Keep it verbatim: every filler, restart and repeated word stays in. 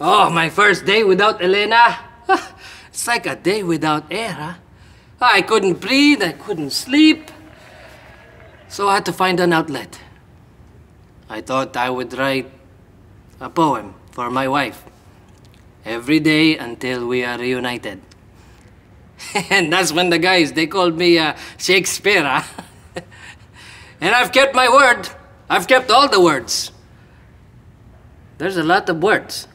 Oh, my first day without Elena. It's like a day without air, huh? I couldn't breathe, I couldn't sleep. So I had to find an outlet. I thought I would write a poem for my wife every day until we are reunited. And that's when the guys, they called me uh, Shakespeare, huh? And I've kept my word. I've kept all the words. There's a lot of words.